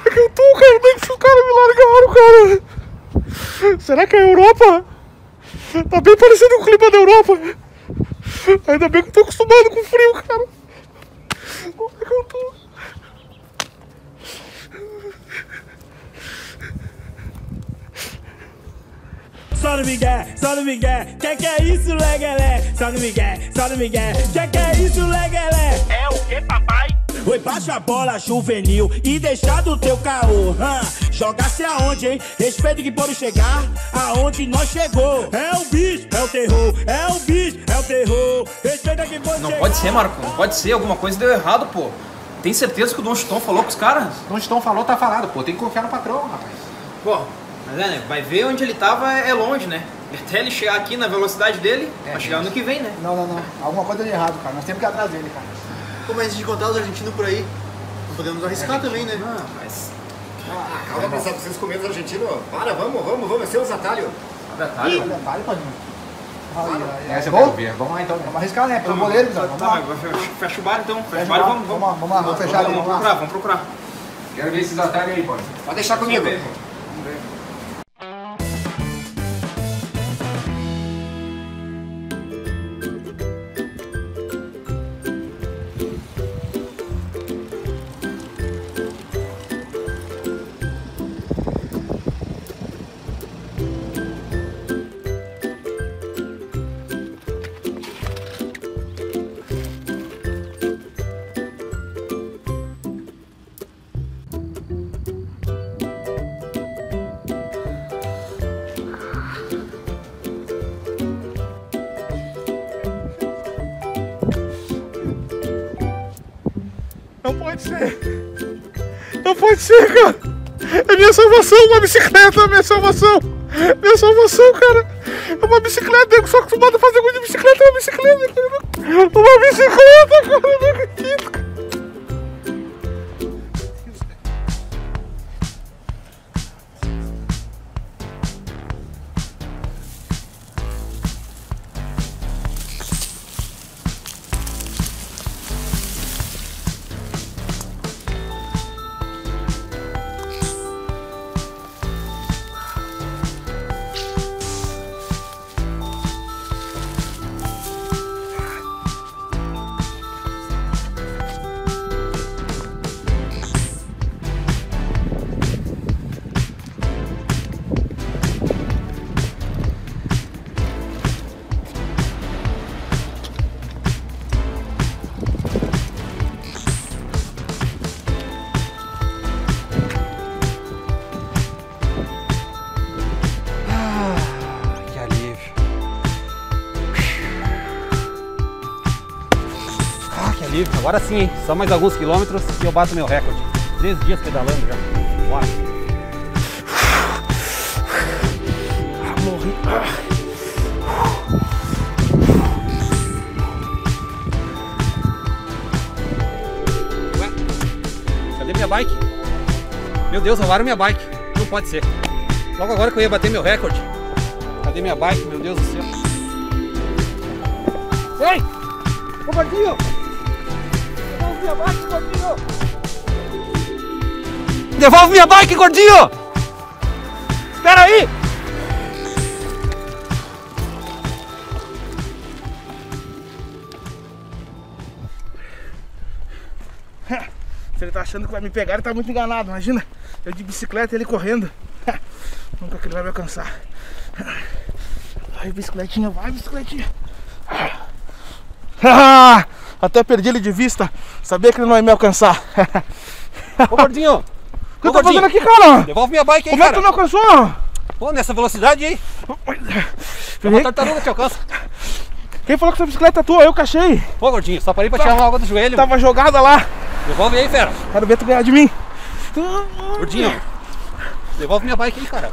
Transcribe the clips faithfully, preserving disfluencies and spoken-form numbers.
é que eu tô, cara? Onde é que os caras me largaram, cara? Será que é a Europa? Tá bem parecido com o clima da Europa. Ainda bem que eu tô acostumado com frio, cara. Como é que eu tô? Só no migué, só no migué, que que é isso, leguelé? Só no migué, só no migué, que que é isso, leguelé? É o que, papai? Oi, baixa a bola juvenil e deixar do teu caô. Hum, jogasse aonde, hein? Respeito que pode chegar aonde nós chegou. É o bicho, é o terror, é o bicho, é o terror. Respeita que pode Não chegar. pode ser, Marco, não pode ser. Alguma coisa deu errado, pô. Tem certeza que o Dom Chitão falou com os caras? Dom Chitão falou, tá falado, pô. Tem que confiar no patrão, rapaz. Pô, mas é, né? Vai ver onde ele tava é longe, né? Até ele chegar aqui na velocidade dele, é, vai chegar no que vem, né? Não, não, não. Alguma coisa de errado, cara. Nós temos que ir atrás dele, cara. Pô, mas de encontrar os argentinos por aí, não podemos arriscar também, né? Não, mas... Ah, calma, pensar pra vocês comerem os argentinos. Para, vamos, vamos, vamos, ser os atalhos. Detalhe. Olha, detalhe, Padinho. Essa eu quero ver. Vamos lá então. Vamos arriscar, né? Pelo goleiro, então. Vamos Tá, lá. mas fecha, fecha o bar então. Fecha Fecha o bar e vamos, vamos lá, vamos lá, vamos fechar ali, Vamos vamos lá. procurar, vamos procurar. Quero ver esses atalhos aí, pode. Pode deixar comigo. Vamos ver. Não pode ser. Não pode ser, cara. É minha salvação, uma bicicleta, é minha salvação. Minha salvação, cara. É uma bicicleta, eu sou acostumado a fazer muito de bicicleta, é uma bicicleta, cara. Uma bicicleta, cara, eu não acredito, cara. Agora sim, hein? Só mais alguns quilômetros e eu bato meu recorde. Três dias pedalando já. Bora. Ah, morri. Ué? Cadê minha bike? Meu Deus, roubaram minha bike. Não pode ser. Logo agora que eu ia bater meu recorde. Cadê minha bike? Meu Deus do céu. Ei! Ô, Gordinho! Minha bike, gordinho! Devolve minha bike, gordinho! Espera aí! Se ele tá achando que vai me pegar, ele tá muito enganado. Imagina, eu de bicicleta e ele correndo. Nunca que ele vai me alcançar. Vai, bicicletinha, vai, bicicletinha. Até perdi ele de vista. Sabia que ele não ia me alcançar. Ô, gordinho! O que eu tô fazendo aqui, cara? Devolve minha bike aí, Como é que cara! tu não alcançou? Pô, nessa velocidade aí! Uma tartaruga te alcança! Quem falou que essa bicicleta é tua? Eu que achei! Pô, gordinho, só parei pra tirar uma água do joelho! Tava jogada lá! Devolve aí, fera! Quero ver tu ganhar de mim! Gordinho! Devolve minha bike aí, cara!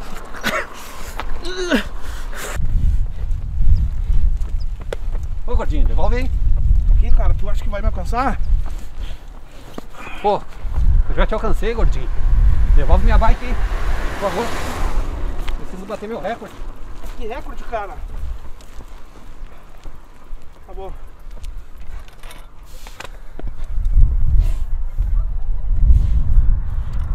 Ô, gordinho, devolve aí! Aqui, cara, tu acha que vai me alcançar? Pô, eu já te alcancei, gordinho. Devolve minha bike aí, por favor. Preciso bater meu recorde. Que recorde, cara? Tá bom.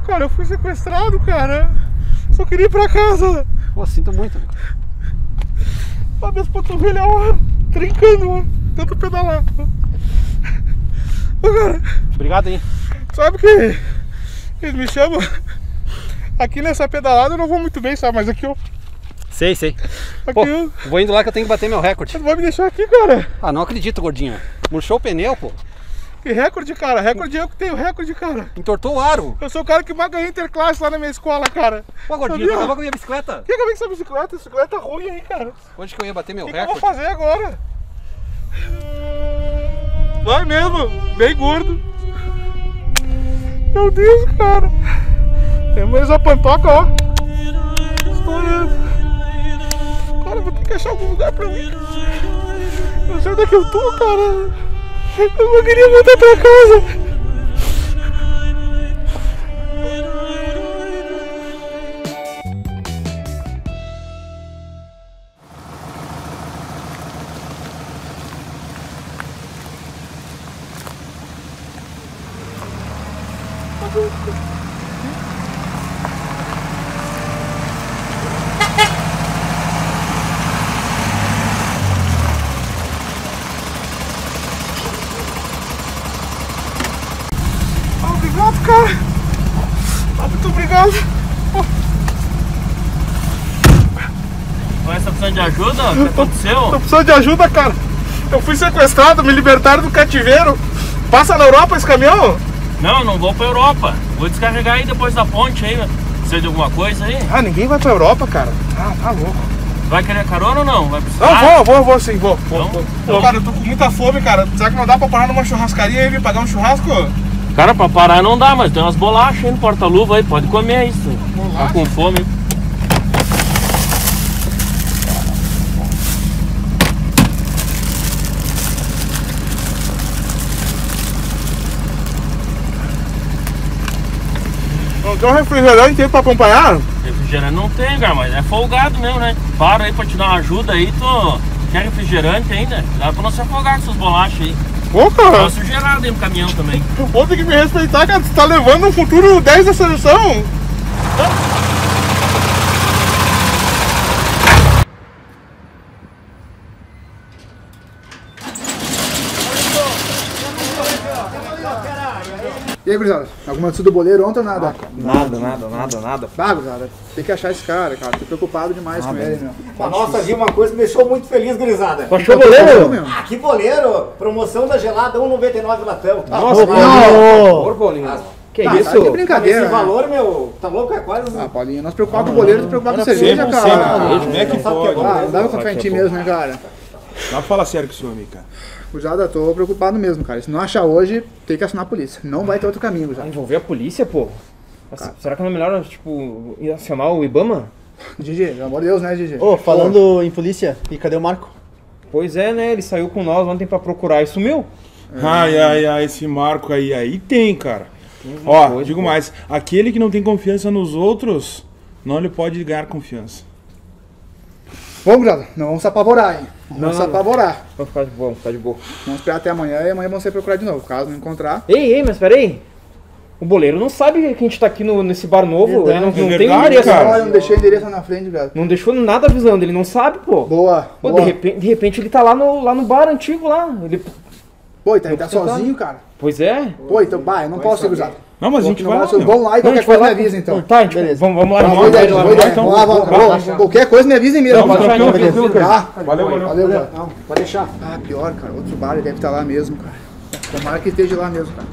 cara, eu fui sequestrado, cara. Só queria ir pra casa. Pô, sinto muito, amigo. Ó, minhas panturrilhas, ó, trincando, ó. Tanto pedalar. Ô, cara. Obrigado, hein. Sabe que eles me chamam? Aqui nessa pedalada eu não vou muito bem, sabe? Mas aqui, ó. Sei, sei. Aqui, Pô, ó. vou indo lá que eu tenho que bater meu recorde. Você vai me deixar aqui, cara? Ah, não acredito, gordinho. Murchou o pneu, pô. Que recorde, cara? Recorde eu que tenho, recorde, cara. Entortou o aro. Eu sou o cara que mais ganhei interclasse lá na minha escola, cara. Pô, gordinho, tu acabou com a minha bicicleta. O que acabei com essa bicicleta? Bicicleta ruim aí, cara. Onde que eu ia bater meu O que, que eu vou recorde? fazer agora? Vai mesmo, bem gordo. Meu Deus, cara. Temos a pantoca, ó. Estourando. Cara, eu vou ter que achar algum lugar pra mim. Eu não sei onde é que eu tô, cara. Eu não queria voltar pra casa. Obrigado, cara. Ah, muito obrigado. Você tá precisando de ajuda? O que aconteceu? Tô precisando de ajuda, cara. Eu fui sequestrado, me libertaram do cativeiro. Passa na Europa esse caminhão? Não, não vou pra Europa. Vou descarregar aí depois da ponte aí. Precisa de alguma coisa aí? Ah, ninguém vai pra Europa, cara. Ah, tá louco. Vai querer carona ou não? Vai precisar? Não, vou, vou, vou sim, vou. vou, Então, vou. então. Cara, eu tô com muita fome, cara. Será que não dá pra parar numa churrascaria e vir pagar um churrasco? Cara, pra parar não dá, mas tem umas bolachas aí no porta-luva aí. Pode comer isso. Bolacha? Tá com fome. Não tem um refrigerante aí pra acompanhar? Refrigerante não tem, cara, mas é folgado mesmo, né? Para aí pra te dar uma ajuda aí, tu quer refrigerante ainda? Dá pra não se afogar com essas bolachas aí. Pô, cara. Tá sujeirado aí no caminhão também. Pô, tem que me respeitar, cara. Você tá levando um futuro dez da seleção. E aí, gurizada? Alguma notícia do boleiro ontem ou nada? Nada, nada, nada, nada. Ah, gurizada, tem que achar esse cara, cara. Tô preocupado demais com ele, meu. A nossa viu uma coisa que me deixou muito feliz, gurizada. Achou boleiro, meu? Ah, que boleiro! Promoção da gelada um real e noventa e nove latão. Nossa, Ô, Paulinho. Que tá, isso? tá de brincadeira. Esse né? valor, meu, tá louco? É quase... Ah, Paulinho, nós preocupar com o boleiro, nós preocupar com cerveja, sempre, cara. sempre, Ah, como é que não sabe o pode? que é bom, Ah, não dá pra confiar em ti mesmo, né, cara? Dá pra falar sério com isso, amigo, cara. Gurizada, tô preocupado mesmo, cara. Se não achar hoje, tem que acionar a polícia. Não vai ter outro caminho, gurizada. Envolver a polícia, pô? Nossa, será que não é melhor, tipo, acionar o IBAMA? Gigi, pelo amor de Deus, né, Gigi? Ô, falando em polícia, e cadê o Marco? Pois é, né? Ele saiu com nós ontem pra procurar e sumiu. Ai, ai, ai, esse Marco aí, aí tem, cara. Ó, coisa, digo pô. mais, aquele que não tem confiança nos outros, não lhe pode ganhar confiança. Bom, gurizada, não vamos se apavorar, hein? Não vamos se não, não. apavorar. Vamos ficar de boa, vamos ficar de boa. Vamos esperar até amanhã e amanhã vamos ser procurar de novo. Caso não encontrar. Ei, ei, mas peraí. O boleiro não sabe que a gente tá aqui no, nesse bar novo. Verdade, ele não, é não tem verdade, endereço. cara. Olha, não deixei o endereço lá na frente, velho. Não deixou nada avisando, ele não sabe, pô. Boa, Pô, boa. de repente, de repente ele tá lá no, lá no bar antigo lá. Ele... Pô, ele tá, ele tá Não precisa sozinho, cara. Pois é. Pô, então, bah, eu não posso ser gurizada. Não, mas a gente vai lá, meu. Vamos lá e Não, a qualquer gente vai coisa lá me avisa, então. Tá, tipo, vamos, vamos lá. Tá, vamos boa lá, ideia, vamos boa lá, ideia. então. Vamos lá, vamos lá. Vai. Qualquer coisa me avisem mesmo. Não, pode deixar, Tá, tranquilo, cara. Tá, Valeu, valeu. valeu, cara. Não, pode deixar. Ah, pior, cara. Outro bar, ele deve estar lá mesmo, cara. Tomara que esteja lá mesmo, cara.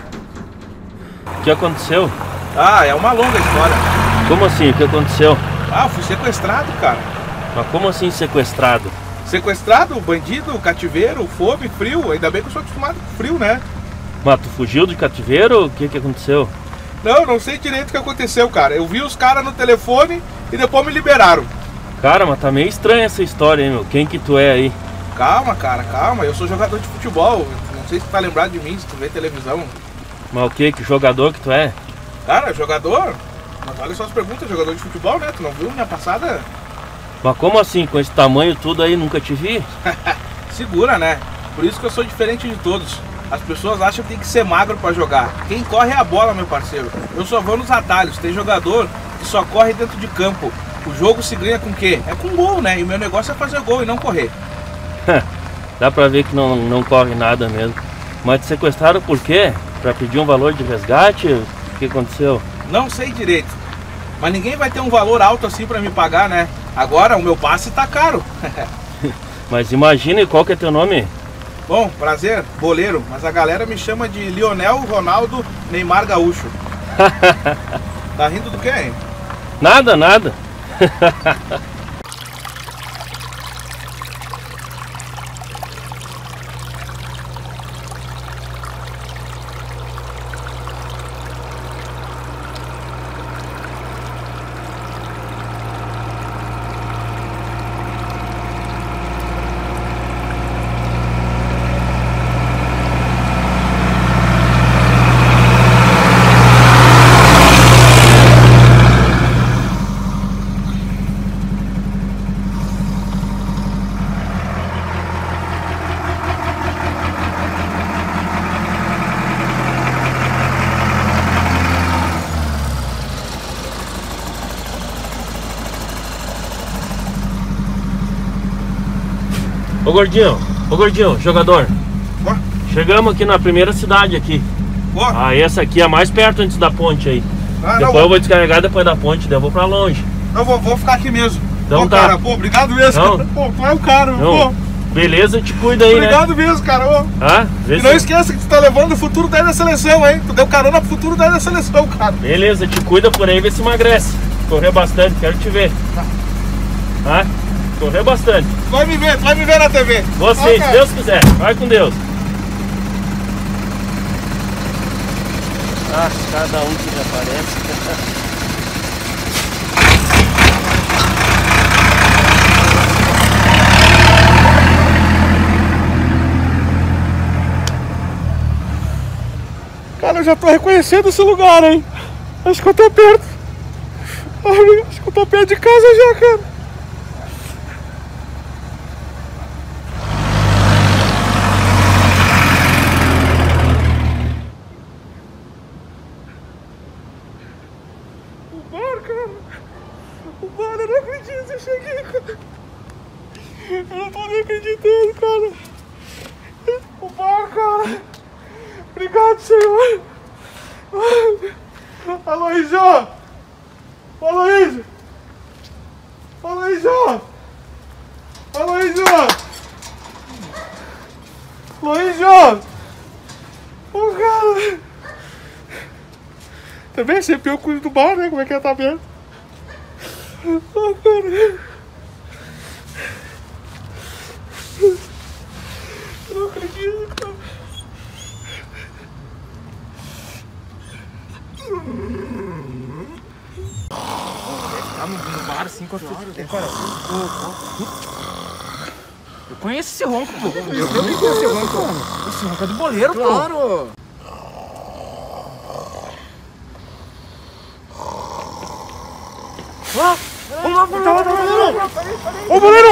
O que aconteceu? Ah, é uma longa história. Como assim? O que aconteceu? Ah, eu fui sequestrado, cara. Mas como assim sequestrado? Sequestrado, bandido, cativeiro, fome, frio. Ainda bem que eu sou acostumado com frio, né? Mas tu fugiu de cativeiro? O que que aconteceu? Não, não sei direito o que aconteceu, cara. Eu vi os caras no telefone e depois me liberaram. Cara, mas tá meio estranha essa história, hein, meu? Quem que tu é aí? Calma, cara, calma. Eu sou jogador de futebol. Não sei se tu tá lembrado de mim, se tu vê televisão. Mas o que? Que jogador que tu é? Cara, jogador? Mas olha só as perguntas, jogador de futebol, né? Tu não viu minha passada? Mas como assim? Com esse tamanho tudo aí, nunca te vi? Segura, né? Por isso que eu sou diferente de todos. As pessoas acham que tem que ser magro pra jogar. Quem corre é a bola, meu parceiro. Eu só vou nos atalhos. Tem jogador que só corre dentro de campo. O jogo se ganha com o quê? É com gol, né? E o meu negócio é fazer gol e não correr. Dá pra ver que não, não corre nada mesmo. Mas te sequestraram por quê? Pra pedir um valor de resgate? O que aconteceu? Não sei direito. Mas ninguém vai ter um valor alto assim pra me pagar, né? Agora o meu passe tá caro. Mas imagine, qual que é teu nome? Bom, prazer, boleiro. Mas a galera me chama de Lionel Ronaldo Neymar Gaúcho. Tá rindo do quê, hein? Nada, nada. Ô gordinho, ô gordinho, jogador. Boa. Chegamos aqui na primeira cidade aqui. Boa. Ah, essa aqui é mais perto antes da ponte aí. Ah, depois não, eu vou descarregar depois da ponte, daí eu vou pra longe. Não, vou, vou ficar aqui mesmo. Então pô, tá. Cara, pô, obrigado mesmo. Não. Cara. Pô, tu é o cara, Não. pô. Beleza, te cuida aí, Obrigado né? mesmo, cara. Ô. Ah, vê E se- não esqueça que tu tá levando o futuro daí da seleção, hein? Tu deu carona pro futuro daí da seleção, cara. Beleza, te cuida por aí, vê se emagrece. Correr bastante, quero te ver. Tá? Correr bastante. Tu vai me ver, tu vai me ver na T V. Você, Ó, se Deus quiser. Vai com Deus. Ah, cada um que me aparece. Cara, eu já tô reconhecendo esse lugar, hein? Acho que eu tô perto. Ai, acho que eu tô perto de casa já, cara. O bar, cara. O bar, eu não acredito que eu cheguei, cara. Eu não tô nem acreditando, cara. O bar, cara. Obrigado, senhor. Aloysio! Aloysio! Aloysio! Aloysio! Aloysio! Ô, cara! Também sempre eu cuido do bar, né? Como é que é? Tá aberto? Ô, cara! Eu não acredito, cara! Tá no, no bar assim, com a é, cara, eu conheço esse ronco, pô. Eu também conheço esse ronco. Esse ronco é do boleiro, pô. Claro! Ah, vamos lá, vamos lá, vamos lá. Ô, boleiro!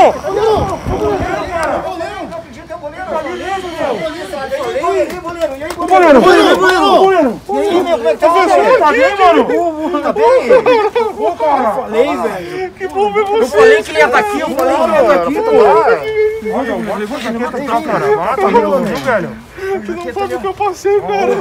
Ô, boleiro! Boleiro! E aí, meu, como é que tá? Tá bem, mano? Tá bem? Ô, cara! Eu falei, velho. Que bom ver você! Eu falei que ele ia estar aqui, eu falei que ele ia estar aqui, pô. Olha, eu levou essa jaqueta e tal, cara. Ah, tá meu, viu, velho? Tu não sabe o que eu passei, cara.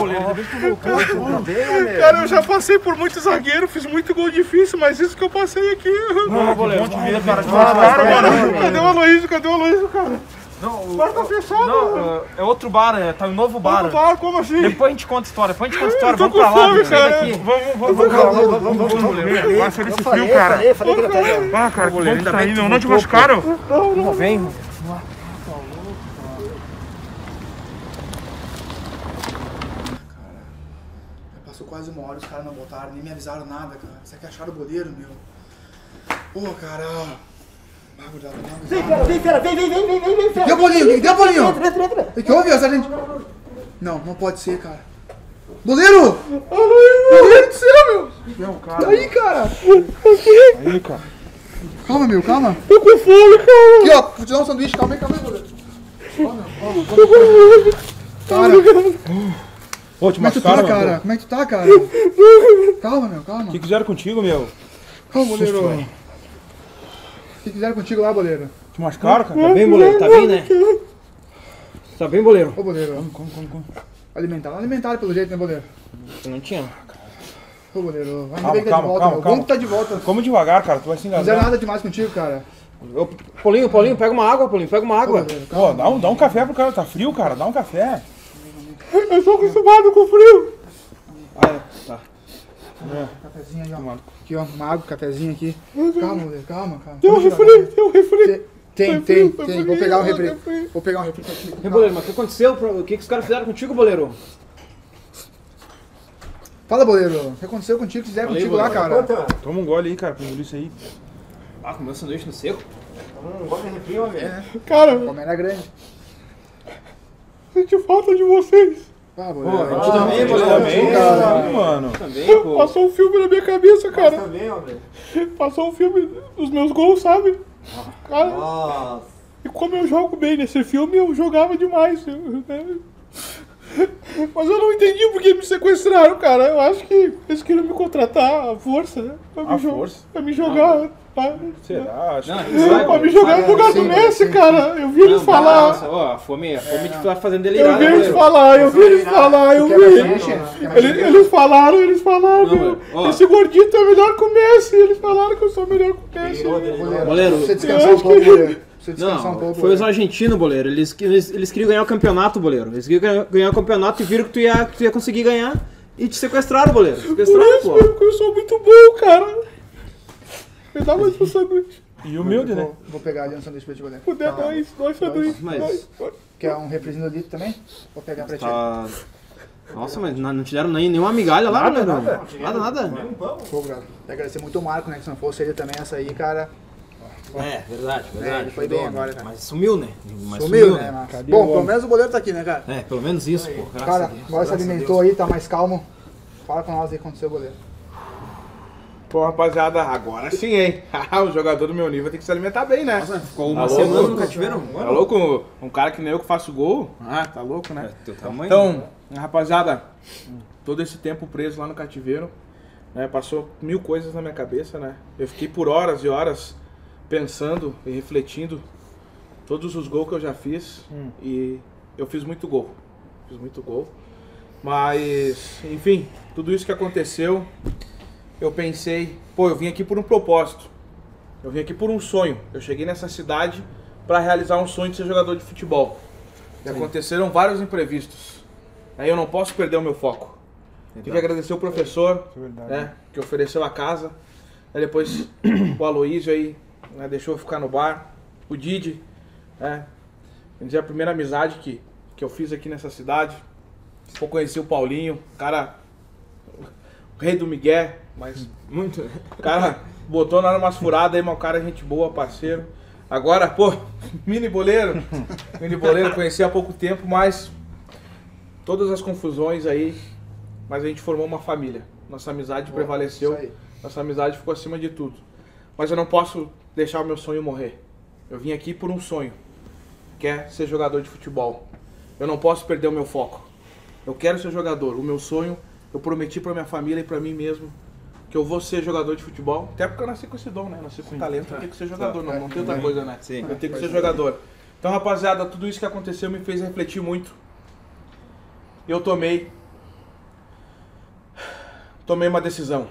Cara, eu já passei por muito zagueiro, fiz muito gol difícil, mas isso que eu passei aqui. Não, boleiro, cara. Cadê o Aloysio? Cadê o Aloysio, cara? Não, O bar tá fechado. não, é outro bar, é, tá um novo bar. Novo bar, como assim? Depois a gente conta a história, depois a gente conta a história, Eu tô vamos pra com lá, fome, vamos sair cara. daqui. Vamos, vamos, vamos, vamos, vamos, vamos, vamos. Vai sair desse frio, cara. Falei, falei que ele tá aí. Ah, cara, que bom que Ainda tá bem que indo. tu Não te voltou, machucaram? Não, Não, não. vem. Passou quase uma hora, os caras não voltaram, nem me avisaram nada, cara. Isso aqui acharam o goleiro, meu. Pô, cara. Vem, fera, vem, fera, vem, vem, vem, vem, vem, vem, fera. Deu bolinho, deu bolinho. Entra, entra, entra. O que houve, sargento? Não, não pode ser, cara. Goleiro! Goleiro do céu, meu! Não, cara. Aí, cara! Aí, cara. Calma, meu, calma. Tô com fome, cara. Aqui, ó, vou te dar um sanduíche, calma aí, calma aí, goleiro. Ó, meu, ó, Cara. Pô, te Como é que tu tá, machucaram, cara? meu? Como é que tu tá, cara? Calma, meu, calma. O que fizeram contigo, meu? Calma, Susto, boleiro. velho. O que fizeram contigo lá, boleiro? Te machucaram, cara? Tá bem, boleiro? Tá bem, né? Tá bem, boleiro? Ô, boleiro. Como, como, como? Alimentaram, alimentaram pelo jeito, né, boleiro? Não tinha. Ô, boleiro, ainda Calma, bem que tá calma, de volta, calma, meu. calma. Bom que tá de volta. Como devagar, cara, tu vai se Não fizeram engasgar. nada demais contigo, cara. Ô, Paulinho, Paulinho, pega uma água, Paulinho, pega uma água. Ô, boleiro, Pô, dá um, dá um café pro cara, tá frio, cara, dá um café. Eu sou acostumado com frio. Ah, é, tá. Cafezinho aí, ó. Aqui, ó, uma água, cafezinho aqui. Calma, boleiro, calma, calma. Tem um Vamos refri, devagar. tem um refri. Tem, tem, tem. Vou pegar um refri. Vou pegar um refri pra ti. E, boleiro, mas o que aconteceu? O que, que os caras fizeram contigo, boleiro? Fala, boleiro. O que aconteceu contigo? O que fizeram Falei, contigo lá, boleiro. cara? Toma um gole aí, cara, pra engolir isso aí. Ah, comeu sanduíche no seco? Hum, bota refri, ó, velho. Cara, Como era grande. senti falta de vocês. Ah, boleiro. Pô, Ah, também, eu boleiro, também, Cara, cara. mano. Também, pô. Passou um filme na minha cabeça, cara. Também, ó, velho. Passou um filme dos meus gols, sabe? Cara, Nossa. e como eu jogo bem nesse filme, eu jogava demais. eu- né? Mas eu não entendi por que me sequestraram, cara. Eu acho que eles queriam me contratar à força, né? Pra me, À jo- força? pra me jogar. Tá? Será? Acho Não, que... isso vai, Pra me boleiro. jogar no lugar do sim, Messi, sim, cara. Eu vi eles Não, falar. nossa, ó, a fome, a fome te tá fazendo Eu delirar, vi né, eles boleiro? falar, eu vi eles falar, eu Quer vi. mais peixe? Quer mais Eles, peixe? eles falaram, eles falaram, Não, meu, mas, ó. esse gordito é melhor que o Messi. Eles falaram que eu sou melhor que o Messi. Boleiro, Boleiro, você descansar eu um acho pouco, que- boleiro. Você descansar um Não, pouco. foi os boleiro. argentinos, boleiro. Eles, eles, eles queriam ganhar o campeonato, boleiro. Eles queriam ganhar, ganhar o campeonato e viram que tu ia, que tu ia conseguir ganhar e te sequestraram, boleiro. Por Sequestraram, isso pô. mesmo que eu sou muito bom, cara. Me dá mais um sanduíche. E humilde, né? Vou, vou pegar ali um sanduíche pra ti, boleiro. Puder, dois, dois sanduíches. Mas- dois, dois. Quer um refrizinho do litro também? Vou pegar pra ti. Tá... Nossa, mas não não te deram nem, nenhuma migalha lá, Nada, boleiro? nada. Nada, nada. Pô, cara, agradecer muito o Marco, né? Que se não fosse ele também, essa aí, cara. É, verdade, verdade. É, ele foi bem agora, né? Mas sumiu, né? Mas Sumiu, né, Marco? Cadê Bom, o pelo homem? menos o boleiro tá aqui, né, cara? É, pelo menos isso, pô. Graças Cara, a Deus. agora se Graças a alimentou aí, tá mais calmo. Fala com nós aí o que aconteceu, boleiro. Pô, rapaziada, agora sim, hein? o jogador do meu nível tem que se alimentar bem, né? Nossa, ficou uma Tá semana louco? no cativeiro? Tá louco? Um cara que nem eu que faço gol? Ah, tá louco, né? É, teu tamanho. Então, rapaziada, todo esse tempo preso lá no cativeiro, né? Passou mil coisas na minha cabeça, né? Eu fiquei por horas e horas pensando e refletindo todos os gols que eu já fiz. E eu fiz muito gol. Fiz muito gol. Mas, enfim, tudo isso que aconteceu, eu pensei, pô, eu vim aqui por um propósito. Eu vim aqui por um sonho. Eu cheguei nessa cidade para realizar um sonho de ser jogador de futebol. E aconteceram vários imprevistos. Aí eu não posso perder o meu foco. Tenho que agradecer o professor, né, que ofereceu a casa. Aí depois o Aloísio aí, né, deixou eu ficar no bar. O Didi, né, quer dizer, a primeira amizade que, que eu fiz aqui nessa cidade. Eu conheci o Paulinho, cara, o rei do Miguel, mas muito. O cara botou nós umas furadas aí, mas o cara é gente boa, parceiro. Agora, pô, mini boleiro, mini boleiro, conheci há pouco tempo, mas todas as confusões aí, mas a gente formou uma família. Nossa amizade Boa, prevaleceu, isso aí. nossa amizade ficou acima de tudo. Mas eu não posso deixar o meu sonho morrer. Eu vim aqui por um sonho, que é ser jogador de futebol. Eu não posso perder o meu foco. Eu quero ser jogador. O meu sonho, eu prometi pra minha família e pra mim mesmo que eu vou ser jogador de futebol. Até porque eu nasci com esse dom, né? Eu nasci com talento, eu tenho que ser jogador, não, não tem outra coisa, né? Sim. Eu tenho que ser jogador. Então, rapaziada, tudo isso que aconteceu me fez refletir muito. Eu tomei... Tomei uma decisão.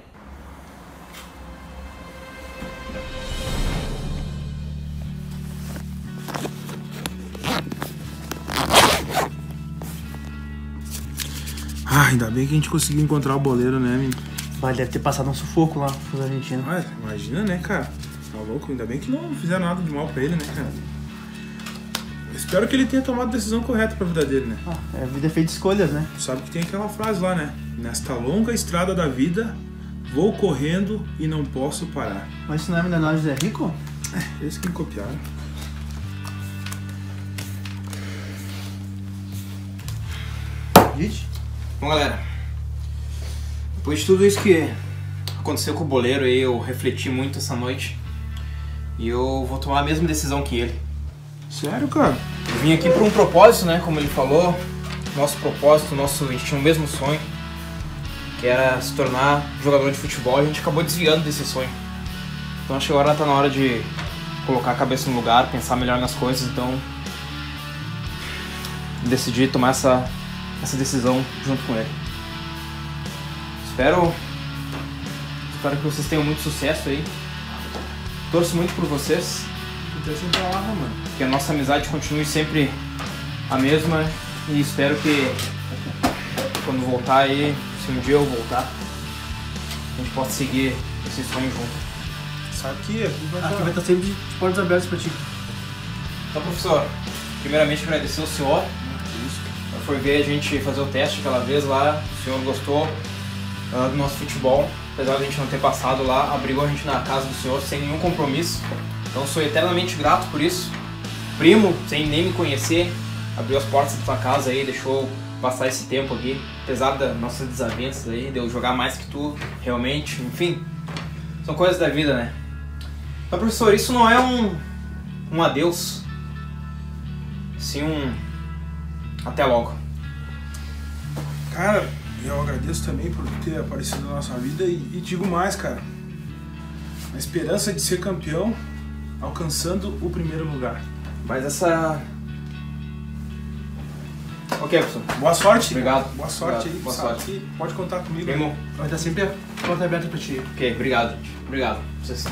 Ah, ainda bem que a gente conseguiu encontrar o boleiro, né, menino? Mas deve ter passado um sufoco lá pros argentinos. Ah, imagina, né, cara? Tá louco? Ainda bem que não fizeram nada de mal pra ele, né, cara? Eu espero que ele tenha tomado a decisão correta pra vida dele, né? Ah, a vida é feita de escolhas, né? Sabe que tem aquela frase lá, né? Nesta longa estrada da vida, vou correndo e não posso parar. Mas isso não é milionário Zé Rico? É, eles que me copiaram. Gente? Bom, galera, depois de tudo isso que aconteceu com o boleiro aí, eu refleti muito essa noite e eu vou tomar a mesma decisão que ele. Sério, cara? Eu vim aqui por um propósito, né, como ele falou, nosso propósito, nosso, a gente tinha o mesmo sonho, que era se tornar jogador de futebol, e a gente acabou desviando desse sonho. Então acho que agora tá na hora de colocar a cabeça no lugar, pensar melhor nas coisas, então decidi tomar essa, essa decisão junto com ele. Espero, espero que vocês tenham muito sucesso aí. Torço muito por vocês. Que a nossa amizade continue sempre a mesma e espero que quando voltar aí, se um dia eu voltar, a gente possa seguir esse sonho junto. Sabe que aqui vai, aqui vai estar sempre de portas abertas para ti. Então, professor, primeiramente agradecer ao senhor. Foi ver a gente fazer o teste aquela vez lá, o senhor gostou uh, do nosso futebol, apesar de a gente não ter passado lá, abrigou a gente na casa do senhor sem nenhum compromisso. Então sou eternamente grato por isso. Primo, sem nem me conhecer, abriu as portas da tua casa aí, deixou passar esse tempo aqui, apesar das nossas desavenças aí, de eu jogar mais que tu, realmente, enfim, são coisas da vida, né? Mas professor, isso não é um, um adeus, sim um até logo. Cara, eu agradeço também por ter aparecido na nossa vida e, e digo mais, cara, a esperança de ser campeão alcançando o primeiro lugar. Mas essa... Ok, professor. Boa sorte. Obrigado. Boa sorte obrigado. aí. Boa Sabe sorte. que pode contar comigo. Bem bom. Vai estar sempre a porta aberta pra ti. Ok, obrigado. Obrigado. Vocês...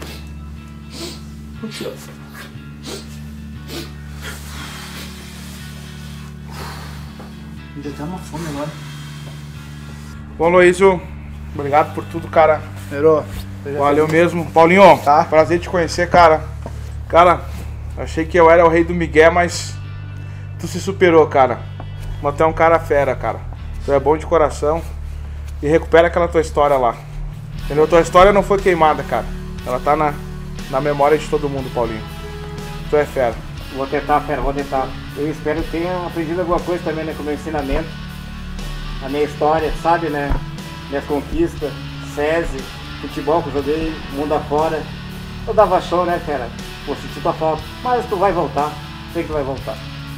Me deu até uma fome agora. Bom, Luísio, obrigado por tudo, cara. Herô, valeu mesmo. Paulinho, tá? Prazer te conhecer, cara. Cara, achei que eu era o rei do Miguel, mas tu se superou, cara. Mas tu é um cara fera, cara. Tu é bom de coração. E recupera aquela tua história lá. Entendeu? Tua história não foi queimada, cara. Ela tá na, na memória de todo mundo, Paulinho. Tu é fera. Vou tentar, fera, vou tentar. Eu espero que tenha aprendido alguma coisa também, né, com o meu ensinamento. A minha história, sabe, né? Minhas conquistas, SESI, futebol que eu joguei, mundo afora. Eu dava show, né, fera? Pô, senti tua falta. Mas tu vai voltar, sei que vai voltar.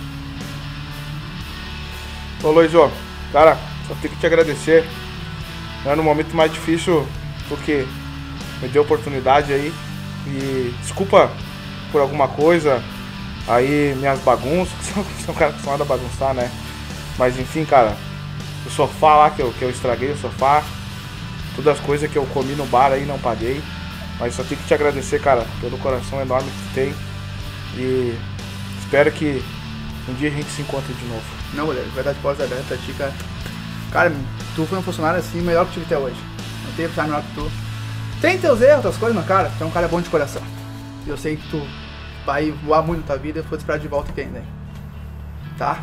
Ô, Luizô, cara, só tenho que te agradecer. É no momento mais difícil, porque me deu oportunidade aí. E desculpa por alguma coisa, aí minhas bagunças, que são um cara que só anda a bagunçar, né? Mas enfim, cara, o sofá lá que eu, que eu estraguei, o sofá, todas as coisas que eu comi no bar aí não paguei. Mas só tenho que te agradecer, cara, pelo coração enorme que tu tem. E espero que um dia a gente se encontre de novo. Não, mulher, vai dar de portas abertas pra ti, cara. Cara, tu foi um funcionário assim, melhor que eu tive até hoje. Não tem funcionário melhor que tu. Tem teus erros, outras coisas, mas cara, tu é um cara bom de coração. E eu sei que tu vai voar muito na tua vida e eu vou te esperar de volta aqui ainda, hein? Tá?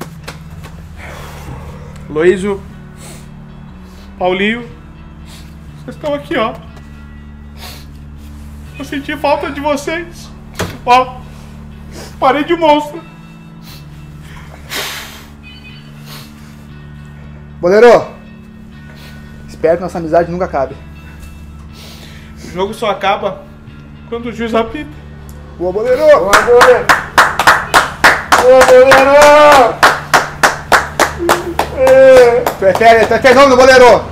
Luísio, Paulinho, vocês estão aqui, ó. Eu senti falta de vocês. Ó, parei de monstro. Boleiro, espero que nossa amizade nunca acabe. O jogo só acaba quando o juiz apita. Boa, Boleiro! Boa, Boleiro! Boa, Boleiro! Tu é fera, tu é fenômeno, Boleiro!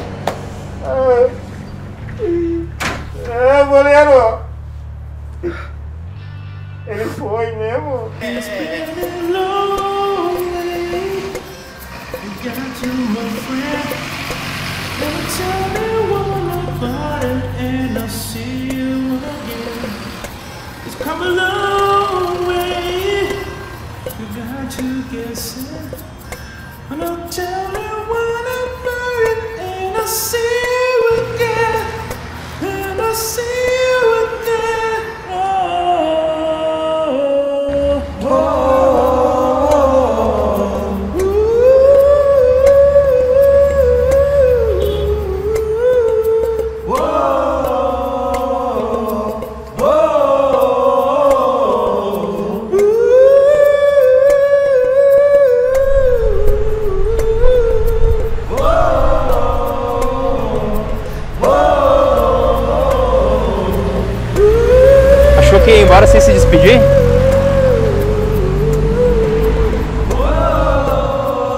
É, Boleiro! Ele foi mesmo? Come a long way, you got to get set. And I'll tell you when I'm buried, and I'll see you again, and I'll see you again. Oh, oh, oh. Que ia embora sem se despedir?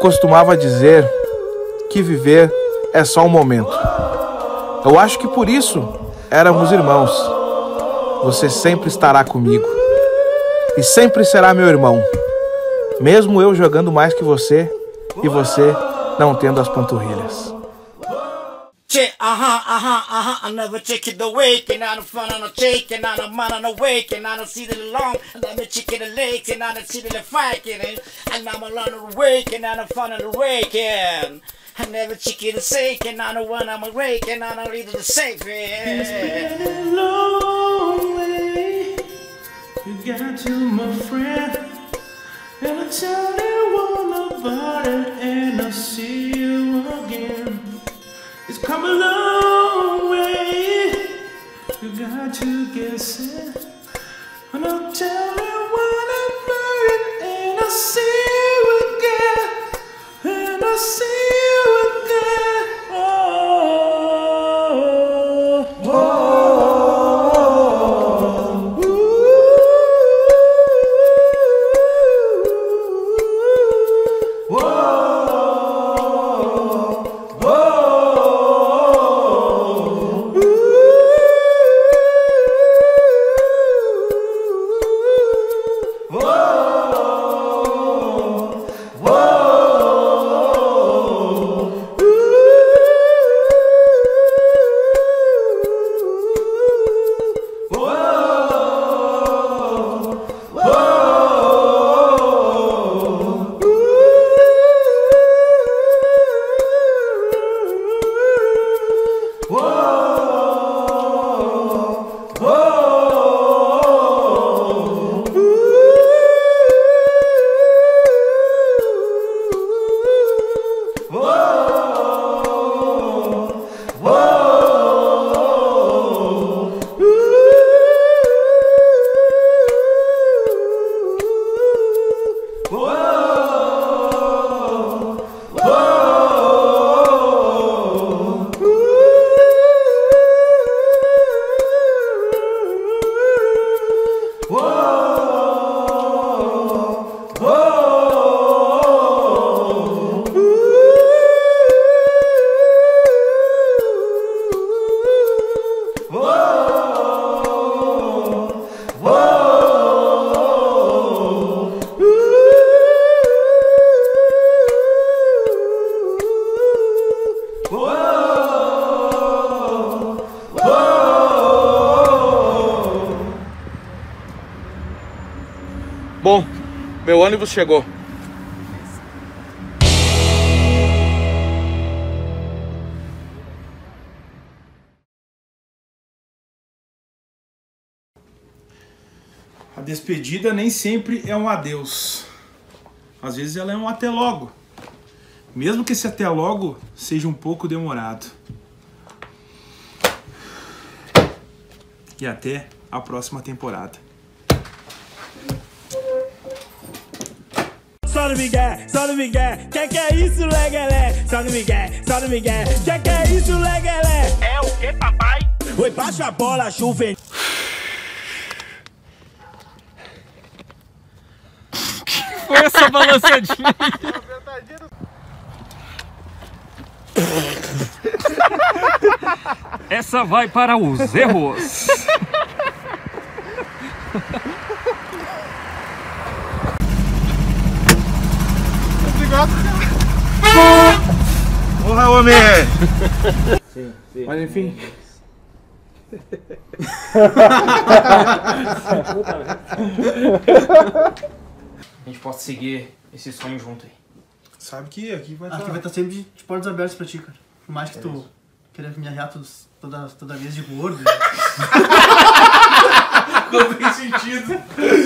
costumava dizer que viver é só um momento. Eu acho que por isso éramos irmãos. Você sempre estará comigo e sempre será meu irmão, mesmo eu jogando mais que você e você não tendo as panturrilhas. Check, uh-huh, uh-huh, uh-huh, I never check it awake, and I don't fun on a shake, and I don't man on a wake, and I don't see the long, and let me check it a lake, and I don't see the fight, and I'm a run awake, and I don't fun on a wake, and I never check it a sake, and I don't run on a wake, and I don't read it the safe, yeah. It's been a long way, you got to my friend, and I tell you all about it, and I'll see you again. It's come a long way, you got to get set, and I'll tell you what about it, and I'll see you again, and I'll see you again. Oh, oh, oh, ooh, oh. Bom, meu ônibus chegou. A despedida nem sempre é um adeus. Às vezes ela é um até logo. Mesmo que esse até logo seja um pouco demorado. E até a próxima temporada. Só no Miguel, só no Miguel, que que é isso, legalé? Só no Miguel, só no Miguel, que que é isso, legalé? É o que, papai? Oi, baixa a bola, juvenil. Que foi essa balançadinha? Essa vai para os erros. Porra, homem! Sim, sim. Mas enfim. A gente possa seguir esse sonho junto aí. Sabe que aqui vai estar... Aqui vai estar sempre de, de portas abertas pra ti, cara. Por mais que é tu isso. queira me arrear toda, toda vez de gordo. Não tem sentido.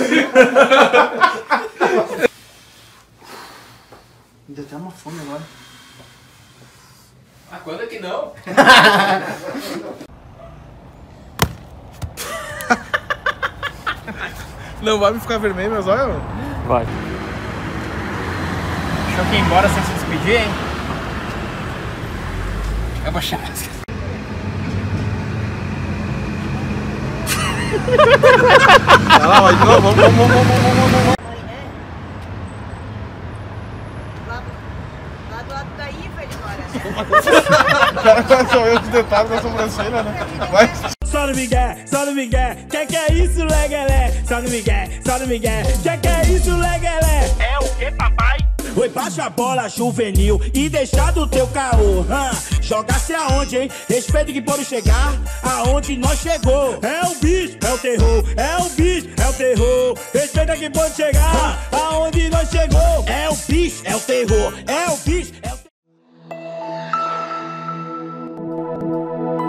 Me deu até uma fome agora. Ah, quando é que não? Não vai me ficar vermelho meus olhos? Vai. Achou que ia embora sem se despedir, hein? É uma chance. Vai lá, vai de novo, vamos, vamos, vamos, vamos, vamos. lado da Iva ele mora. O cara começou a ver os detalhes da sobrancelha, né? Mas... Só no Miguel, só no Miguel, que que é isso, legelé? Só no Miguel, só no Miguel, que que é isso, legelé? É o que, papai? Oi, baixa a bola juvenil e deixa do teu caô. Hum, jogasse aonde, hein? Respeito que pode chegar aonde nós chegou. É o bicho, é o terror, é o bicho, é o terror. Respeita que pode chegar aonde nós chegou. É o bicho, é o terror, é o bicho, é o terror.